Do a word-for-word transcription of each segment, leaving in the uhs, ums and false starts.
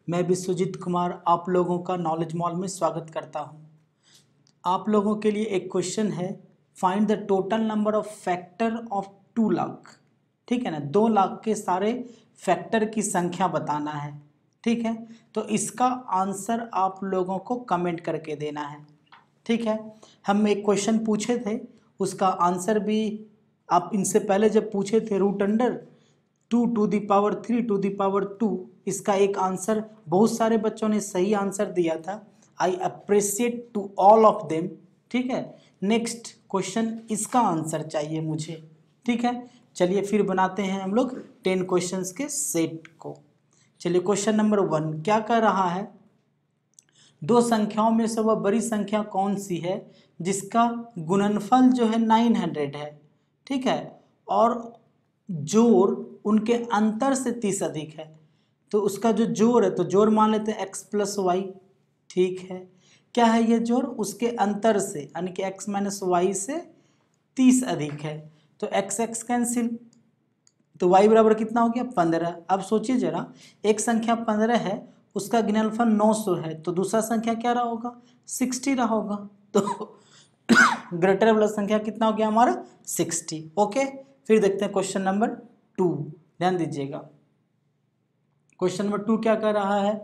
मैं विश्वजीत कुमार आप लोगों का नॉलेज मॉल में स्वागत करता हूं। आप लोगों के लिए एक क्वेश्चन है, find the total number of factor of two lakh. ठीक है ना, दो लाख के सारे फैक्टर की संख्या बताना है। ठीक है, तो इसका आंसर आप लोगों को कमेंट करके देना है। ठीक है, हम एक क्वेश्चन पूछे थे, उसका आंसर भी आप इनसे पहले जब पूछे थे, root under two two the power three two the power two, इसका एक आंसर बहुत सारे बच्चों ने सही आंसर दिया था। I appreciate to all of them. ठीक है, नेक्स्ट क्वेश्चन इसका आंसर चाहिए मुझे। ठीक है, चलिए फिर बनाते हैं हम लोग टेन क्वेश्चंस के सेट को। चलिए क्वेश्चन नंबर वन क्या कह रहा है, दो संख्याओं में से वह बड़ी संख्या कौन सी है जिसका गुणनफल जो है नाइन हंड्रेड है। ठीक है, और जोड़ उनके अंतर से तीस अधिक है, तो उसका जो जोड़ है तो जोड़ मान लेते हैं एक्स प्लस वाई। ठीक है, क्या है ये जोड़, उसके अंतर से यानी कि एक्स माइनस वाई से तीस अधिक है, तो एक्स एक्स कैंसिल, तो वाई बराबर कितना हो गया पंद्रह। अब सोचिए जरा, एक संख्या पंद्रह है, उसका गुणनफल नौ सौ है, तो दूसरा संख्या क्या रहा होगा, सिक्सटी रहा होगा, तो ग्रेटर वाला संख्या कितना हो गया हमारा सिक्सटी। ओके, फिर देखते हैं क्वेश्चन नंबर टू, ध्यान दीजिएगा। क्वेश्चन नंबर टू क्या कर रहा है,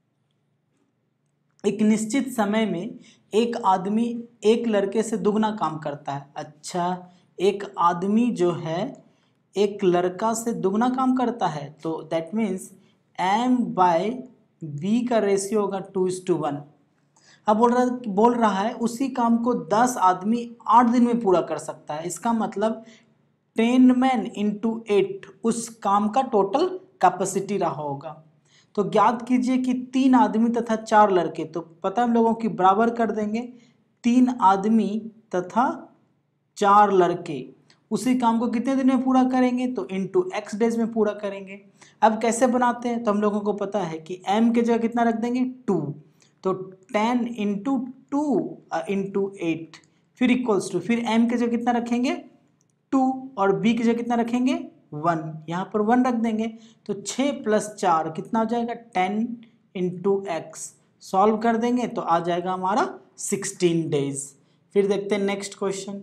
एक निश्चित समय में एक आदमी एक लड़के से दुगना काम करता है। अच्छा, एक आदमी जो है एक लड़का से दुगना काम करता है, तो that means m by b का रेशियो होगा टू इज टू वन। अब बोल रहा बोल रहा है उसी काम को दस आदमी आठ दिन में पूरा कर सकता है। इसका मतलब टेन मैन इंटू एट उस काम का टोटल कैपेसिटी रहा होगा। तो ज्ञात कीजिए कि तीन आदमी तथा चार लड़के, तो पता हम लोगों की बराबर कर देंगे, तीन आदमी तथा चार लड़के उसी काम को कितने दिन में पूरा करेंगे, तो इंटू एक्स डेज में पूरा करेंगे। अब कैसे बनाते हैं, तो हम लोगों को पता है कि m के जगह कितना रख देंगे टू, तो ten into two into eight, फिर इक्वल्स टू, फिर m के जगह कितना रखेंगे टू और b की जगह कितना रखेंगे वन, यहाँ पर वन रख देंगे, तो छः प्लस चार कितना हो जाएगा टेन इंटू एक्स, सॉल्व कर देंगे तो आ जाएगा हमारा सिक्सटीन डेज। फिर देखते हैं नेक्स्ट क्वेश्चन,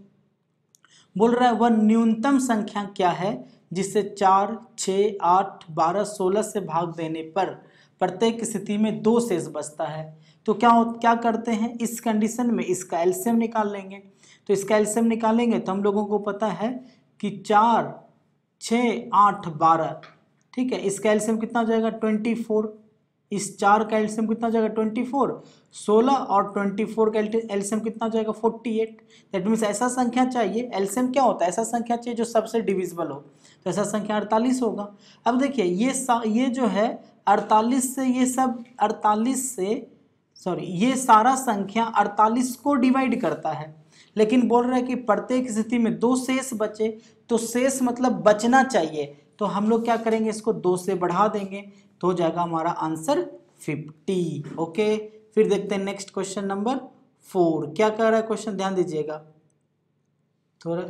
बोल रहा है वह न्यूनतम संख्या क्या है जिससे चार छः आठ बारह सोलह से भाग देने पर प्रत्येक स्थिति में दो शेष बचता है। तो क्या हो क्या करते हैं इस कंडीशन में, इसका एलसीएम निकाल लेंगे। तो इसका एलसीएम निकालेंगे तो हम लोगों को पता है कि चार छः आठ बारह, ठीक है, इसका एलसीएम कितना हो जाएगा ट्वेंटी फोर, इस चार का एलसीएम कितना हो जाएगा ट्वेंटी फोर, सोलह और ट्वेंटी फोर का एलसीएम कितना हो जाएगा फोर्टी एट। दैट मीन्स ऐसा संख्या चाहिए, एलसीएम क्या होता है, ऐसा संख्या चाहिए जो सबसे डिविजिबल हो, तो ऐसा संख्या अड़तालीस होगा। अब देखिए ये ये जो है अड़तालीस से ये सब अड़तालीस से सॉरी ये सारा संख्या अड़तालीस को डिवाइड करता है, लेकिन बोल रहा है कि प्रत्येक स्थिति में दो शेष बचे, तो शेष मतलब बचना चाहिए, तो हम लोग क्या करेंगे इसको दो से बढ़ा देंगे, तो हो जाएगा हमारा आंसर फिफ्टी। ओके, फिर देखते हैं नेक्स्ट क्वेश्चन नंबर फोर क्या कह रहा है क्वेश्चन, ध्यान दीजिएगा थोड़ा।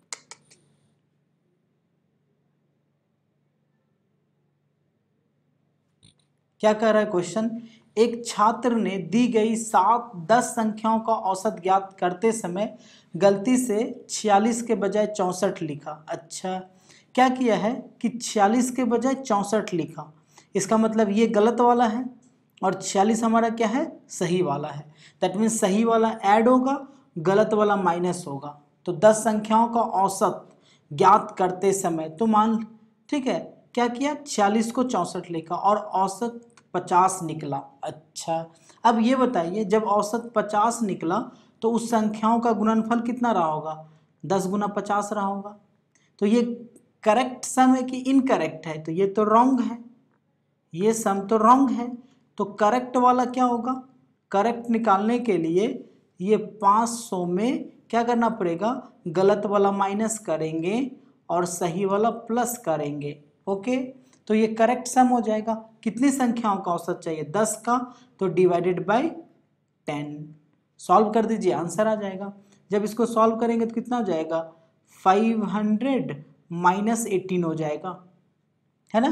क्या कह रहा है क्वेश्चन, एक छात्र ने दी गई सात दस संख्याओं का औसत ज्ञात करते समय गलती से छियालीस के बजाय चौंसठ लिखा। अच्छा, क्या किया है कि छियालीस के बजाय चौंसठ लिखा, इसका मतलब ये गलत वाला है और छियालीस हमारा क्या है सही वाला है। दैट मीन्स सही वाला ऐड होगा, गलत वाला माइनस होगा। तो दस संख्याओं का औसत ज्ञात करते समय तो मान ठीक है क्या किया, छियालीस को चौंसठ लिखा और औसत पचास निकला। अच्छा, अब ये बताइए जब औसत पचास निकला तो उस संख्याओं का गुणनफल कितना रहा होगा, दस गुना पचास रहा होगा। तो ये करेक्ट सम है कि इनकरेक्ट है, तो ये तो रॉन्ग है, ये सम तो रॉन्ग है। तो करेक्ट वाला क्या होगा, करेक्ट निकालने के लिए ये पाँच सौ में क्या करना पड़ेगा, गलत वाला माइनस करेंगे और सही वाला प्लस करेंगे। ओके, तो ये करेक्ट सम हो जाएगा। कितनी संख्याओं का औसत चाहिए, दस का, तो डिवाइडेड बाय टेन, सॉल्व कर दीजिए आंसर आ जाएगा। जब इसको सॉल्व करेंगे तो कितना हो जाएगा, फाइव हंड्रेड माइनस एटीन हो जाएगा, है ना,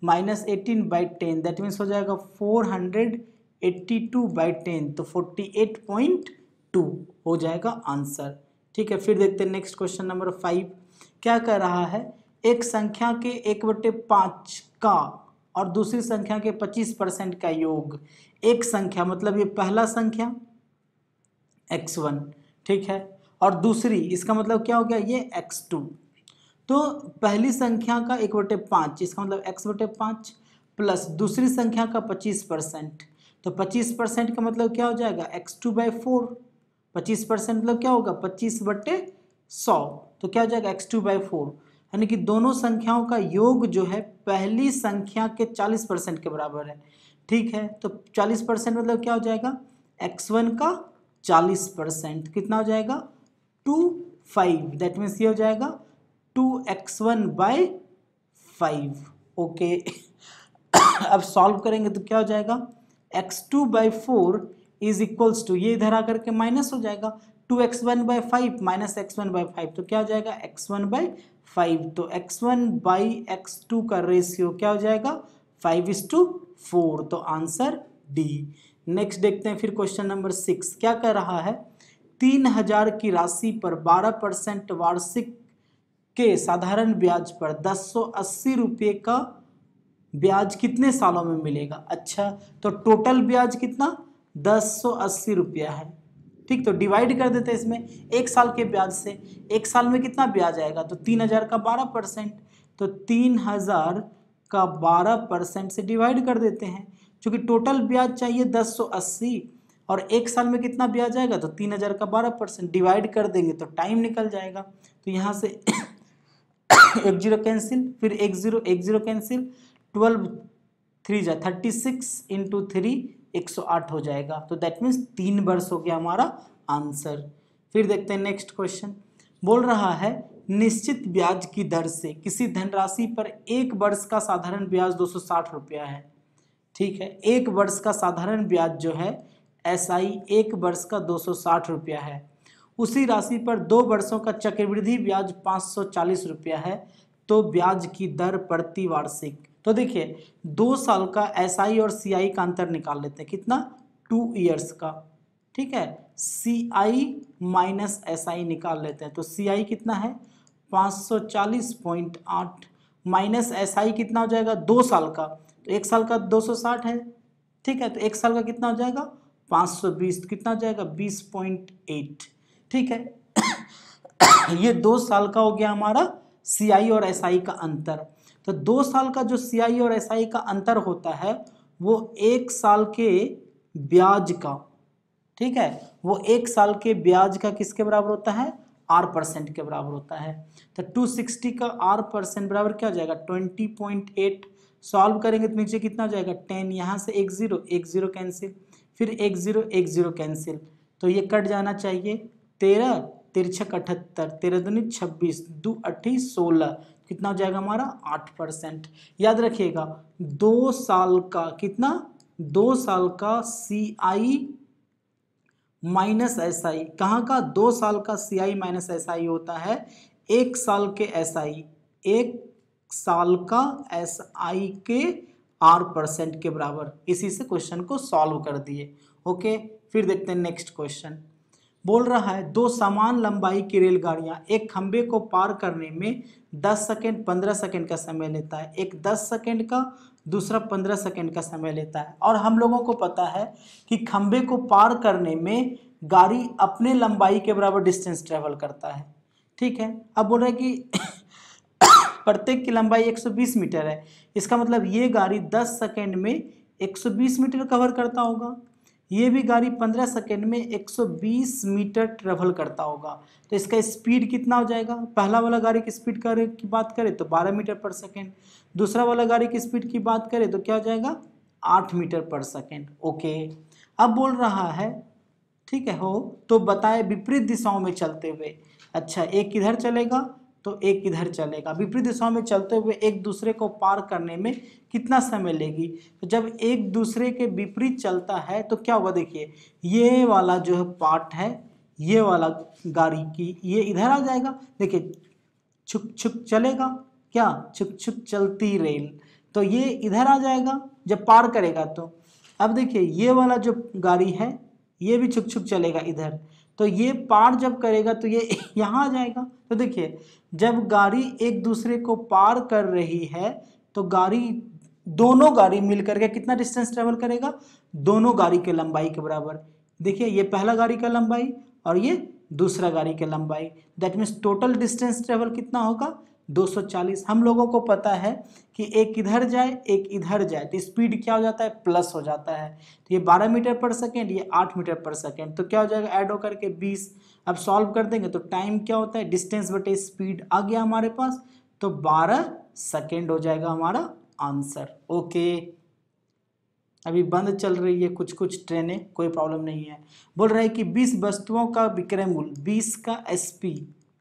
minus eighteen by ten, that means हो जाएगा four hundred eighty two by ten, तो फोर्टी एट पॉइंट टू हो जाएगा आंसर। ठीक है, फिर देखते हैं नेक्स्ट क्वेश्चन नंबर फाइव क्या कर रहा है। एक संख्या के एक बटे पाँच का और दूसरी संख्या के पच्चीस परसेंट का योग, एक संख्या मतलब ये पहला संख्या एक्स वन, ठीक है, और दूसरी इसका मतलब क्या हो गया ये एक्स टू। तो पहली संख्या का एक बटे पाँच, इसका मतलब एक्स बटे पाँच प्लस दूसरी संख्या का पच्चीस परसेंट, तो पच्चीस परसेंट का मतलब क्या हो जाएगा एक्स टू बाई फोर, पच्चीस परसेंट मतलब क्या होगा पच्चीस बटे सौ, तो क्या हो जाएगा एक्स टू बाई फोर, यानी कि दोनों संख्याओं का योग जो है पहली संख्या के चालीस परसेंट के बराबर है। ठीक है, तो चालीस परसेंट मतलब क्या हो जाएगा एक्स वन का चालीस परसेंट कितना हो जाएगा टू फाइव, दैट मीन्स ये हो जाएगा two x one by five. Okay अब सॉल्व करेंगे तो क्या हो जाएगा x two by four is equals to, ये इधर आकर के माइनस हो जाएगा two x one by five minus x one by five, तो क्या हो जाएगा एक्स वन बाई फाइव, तो x one by x two का रेशियो क्या हो जाएगा फाइव इज टू फोर, तो आंसर डी। नेक्स्ट देखते हैं फिर क्वेश्चन नंबर सिक्स क्या कर रहा है। तीन हजार की राशि पर बारह परसेंट वार्षिक के साधारण ब्याज पर दस सौ अस्सी रुपये का ब्याज कितने सालों में मिलेगा। अच्छा, तो टोटल ब्याज कितना दस सौ अस्सी रुपया है। ठीक, तो डिवाइड कर देते हैं इसमें एक साल के ब्याज से, एक साल में कितना ब्याज आएगा तो तीन हजार का बारह परसेंट, तो तीन हजार का बारह परसेंट से डिवाइड कर देते हैं, क्योंकि टोटल ब्याज चाहिए दस सौ अस्सी और एक साल में कितना ब्याज आएगा तो तीन हजार का बारह परसेंट, डिवाइड कर देंगे तो टाइम निकल जाएगा, तो यहाँ से एक जीरो कैंसिल, फिर एक जीरो एक जीरो कैंसिल, ट्वेल्व थ्री जा थर्टी सिक्स इंटू थ्री एक सौ आठ हो जाएगा, तो दैट मीन्स तीन वर्ष हो गया हमारा आंसर। फिर देखते हैं नेक्स्ट क्वेश्चन, बोल रहा है निश्चित ब्याज की दर से किसी धनराशि पर एक वर्ष का साधारण ब्याज दो सौ साठ रुपया है। ठीक है, एक वर्ष का साधारण ब्याज जो है एसआई एक वर्ष का दो सौ साठ रुपया है, उसी राशि पर दो वर्षों का चक्रवृद्धि ब्याज पाँच सौ चालीस रुपया है, तो ब्याज की दर प्रति वार्षिक। तो देखिए दो साल का एसआई और सीआई का अंतर निकाल लेते हैं, कितना टू इयर्स का। ठीक है, सीआई माइनस एसआई निकाल लेते हैं, तो सीआई कितना है पाँच सौ चालीस पॉइंट आठ माइनस एसआई कितना हो जाएगा दो साल का, तो एक साल का दो सौ साठ है। ठीक है, तो एक साल का कितना हो जाएगा पाँच सौ बीस, कितना हो जाएगा बीस पॉइंट आठ। ठीक है ये दो साल का हो गया हमारा सीआई और एसआई का अंतर। तो दो साल का जो सीआई और एसआई का अंतर होता है वो एक साल के ब्याज का, ठीक है, वो एक साल के ब्याज का किसके बराबर होता है आर परसेंट के बराबर होता है। तो टू सिक्सटी का आर परसेंट बराबर क्या हो जाएगा ट्वेंटी पॉइंट एट, सॉल्व करेंगे तो नीचे कितना हो जाएगा टेन, यहाँ से एक जीरो एक जीरो कैंसिल, फिर एक जीरो एक जीरो कैंसिल, तो ये कट जाना चाहिए, तेरह तिरछक अठहत्तर, तेरह दूनी छब्बीस, दो अट्ठी सोलह, कितना हो जाएगा हमारा आठ परसेंट। याद रखिएगा दो साल का कितना दो साल का सी आई माइनस एस आई, कहाँ का दो साल का सी आई माइनस एस आई होता है एक साल के एस आई, एक साल का एस आई के आर परसेंट के बराबर। इसी से क्वेश्चन को सॉल्व कर दिए। ओके, फिर देखते हैं नेक्स्ट क्वेश्चन, बोल रहा है दो समान लंबाई की रेलगाड़ियां एक खंबे को पार करने में दस सेकेंड पंद्रह सेकेंड का समय लेता है, एक दस सेकेंड का दूसरा पंद्रह सेकेंड का समय लेता है, और हम लोगों को पता है कि खंबे को पार करने में गाड़ी अपने लंबाई के बराबर डिस्टेंस ट्रेवल करता है। ठीक है, अब बोल रहे हैं कि प्रत्येक की लंबाई एक सौ बीस मीटर है, इसका मतलब ये गाड़ी दस सेकेंड में एक सौ बीस मीटर कवर करता होगा, ये भी गाड़ी पंद्रह सेकेंड में एक सौ बीस मीटर ट्रेवल करता होगा, तो इसका स्पीड कितना हो जाएगा। पहला वाला गाड़ी की स्पीड की बात करें तो बारह मीटर पर सेकेंड, दूसरा वाला गाड़ी की स्पीड की बात करें तो क्या हो जाएगा आठ मीटर पर सेकेंड। ओके, अब बोल रहा है ठीक है हो तो बताए विपरीत दिशाओं में चलते हुए, अच्छा एक इधर चलेगा तो एक इधर चलेगा, विपरीत दिशाओं में चलते हुए एक दूसरे को पार करने में कितना समय लेगी। तो जब एक दूसरे के विपरीत चलता है तो क्या होगा, देखिए ये वाला जो है पार्ट है, ये वाला गाड़ी की ये इधर आ जाएगा, देखिए छुक छुक चलेगा, क्या छुक छुक चलती रेल, तो ये इधर आ जाएगा जब पार करेगा तो। अब देखिए ये वाला जो गाड़ी है ये भी छुक छुक चलेगा इधर, तो ये पार जब करेगा तो ये यहाँ आ जाएगा। तो देखिए जब गाड़ी एक दूसरे को पार कर रही है तो गाड़ी दोनों गाड़ी मिल करके कितना डिस्टेंस ट्रेवल करेगा, दोनों गाड़ी के लंबाई के बराबर। देखिए ये पहला गाड़ी का लंबाई और ये दूसरा गाड़ी की लंबाई, that means total distance travel कितना होगा, दो सौ चालीस। हम लोगों को पता है कि एक इधर जाए एक इधर जाए तो स्पीड क्या हो जाता है, प्लस हो जाता है। तो ये बारह मीटर पर सेकेंड, ये आठ मीटर पर सेकेंड, तो क्या हो जाएगा ऐड होकर के बीस। अब सॉल्व कर देंगे तो टाइम क्या होता है, डिस्टेंस बटे स्पीड आ गया हमारे पास, तो बारह सेकेंड हो जाएगा हमारा आंसर। ओके, अभी बंद चल रही है कुछ कुछ ट्रेनें, कोई प्रॉब्लम नहीं है। बोल रहा है कि बीस वस्तुओं का विक्रय मूल्य, बीस का एसपी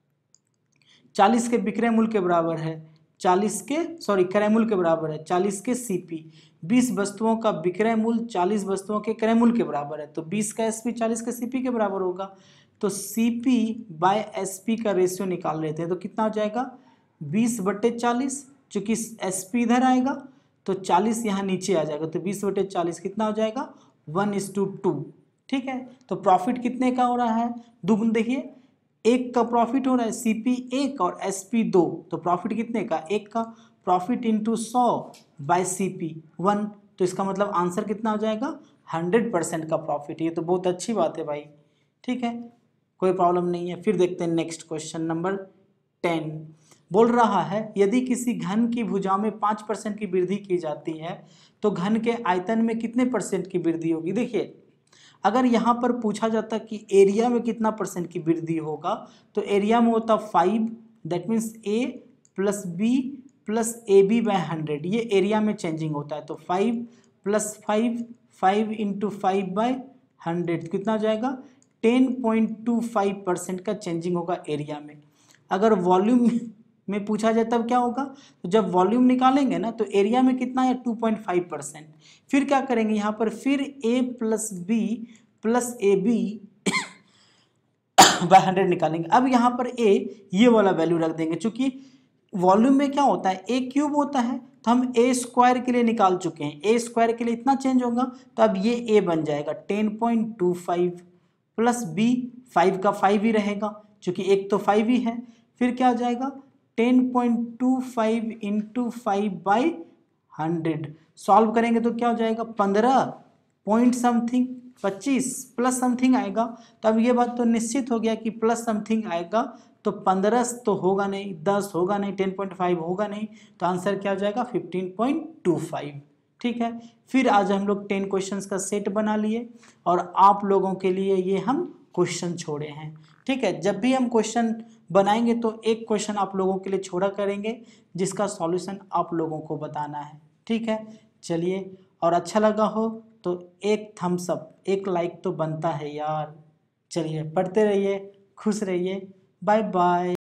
चालीस के विक्रय मूल्य के बराबर है, चालीस के सॉरी क्रय मूल्य के बराबर है, चालीस के सीपी। बीस वस्तुओं का विक्रय मूल्य चालीस वस्तुओं के क्रय मूल्य के बराबर है, तो बीस का एसपी चालीस के सीपी के बराबर होगा। तो सीपी बाय एसपी का रेशियो निकाल लेते हैं, तो कितना हो जाएगा बीस बटे चालीस, चूँकि एसपी इधर आएगा तो चालीस यहाँ नीचे आ जाएगा, तो बीस बटे चालीस कितना हो जाएगा वन इज टू टू। ठीक है, तो प्रॉफिट कितने का हो रहा है, दुगुन। देखिए एक का प्रॉफिट हो रहा है, सीपी एक और एसपी दो, तो प्रॉफिट कितने का, एक का। प्रॉफिट इंटू सौ बाय सीपी वन, तो इसका मतलब आंसर कितना हो जाएगा हंड्रेड परसेंट का प्रॉफिट। ये तो बहुत अच्छी बात है भाई, ठीक है, कोई प्रॉब्लम नहीं है। फिर देखते हैं नेक्स्ट क्वेश्चन नंबर टेन। बोल रहा है यदि किसी घन की भुजा में पाँच परसेंट की वृद्धि की जाती है तो घन के आयतन में कितने परसेंट की वृद्धि होगी। देखिए अगर यहाँ पर पूछा जाता कि एरिया में कितना परसेंट की वृद्धि होगा, तो एरिया में होता five, that means a plus b plus a b by hundred, ये एरिया में चेंजिंग होता है। तो five plus five, five into five by hundred कितना हो जाएगा ten point two five percent का चेंजिंग होगा एरिया में। अगर वॉल्यूम में पूछा जाए तब क्या होगा, तो जब वॉल्यूम निकालेंगे ना तो एरिया में कितना है टू पॉइंट फाइव परसेंट। फिर क्या करेंगे यहाँ पर, फिर a plus b plus a b by hundred निकालेंगे। अब यहाँ पर a ये वाला वैल्यू रख देंगे, चूंकि वॉल्यूम में क्या होता है a क्यूब होता है, तो हम a स्क्वायर के लिए निकाल चुके हैं, a स्क्वायर के लिए इतना चेंज होगा, तो अब ये a बन जाएगा ten point two five plus b, five का फाइव ही रहेगा चूंकि एक तो फाइव ही है। फिर क्या हो जाएगा ten point two five into five by hundred, solve करेंगे तो क्या हो जाएगा पंद्रह पॉइंट समथिंग, पच्चीस प्लस समथिंग आएगा। तो अब ये बात तो निश्चित हो गया कि प्लस समथिंग आएगा, तो पंद्रह तो होगा नहीं, दस होगा नहीं, टेन पॉइंट फाइव होगा नहीं, तो आंसर क्या हो जाएगा फिफ्टीन पॉइंट टू फाइव। ठीक है, फिर आज हम लोग टेन क्वेश्चंस का सेट बना लिए और आप लोगों के लिए ये हम क्वेश्चन छोड़े हैं। ठीक है, जब भी हम क्वेश्चन बनाएंगे तो एक क्वेश्चन आप लोगों के लिए छोड़ा करेंगे जिसका सॉल्यूशन आप लोगों को बताना है। ठीक है, चलिए, और अच्छा लगा हो तो एक थम्स अप, एक लाइक तो बनता है यार। चलिए, पढ़ते रहिए, खुश रहिए, बाय बाय।